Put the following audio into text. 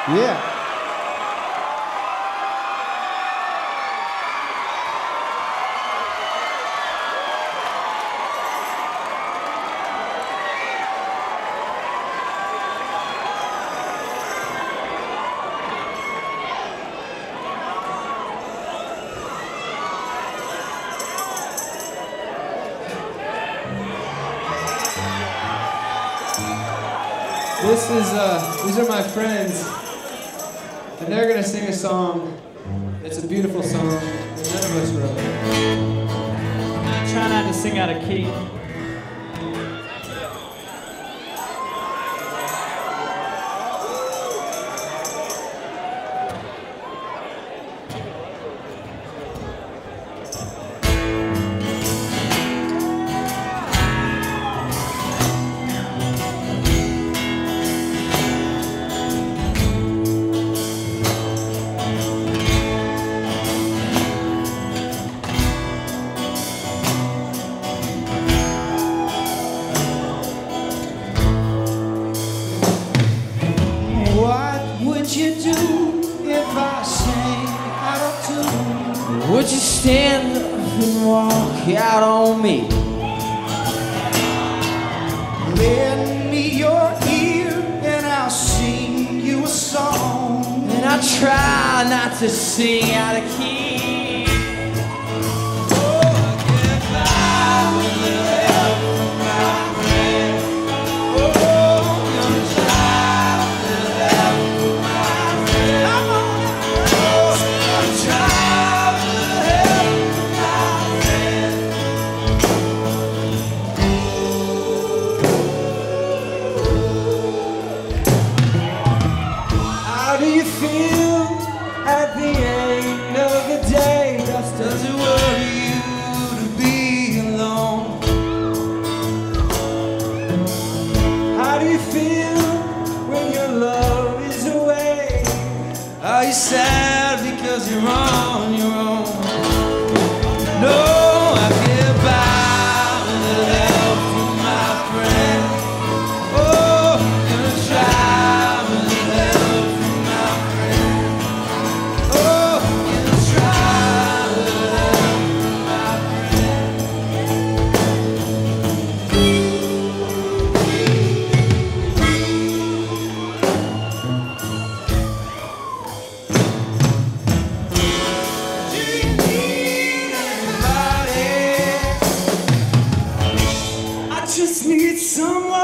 Yeah. These are my friends, and they're gonna sing a song. It's a beautiful song that none of us wrote. Try not to sing out of key. Would you stand up and walk out on me? Lend me your ear and I'll sing you a song. And I try not to sing out of key. Does it worry you to be alone? How do you feel when your love is away? Are you sad because you're on your own? No, I get by with the help from my friend. Oh, I'm gonna try with the help from my friend. Oh, I'm gonna try with the help from my friend. Do you need anybody? I just need someone.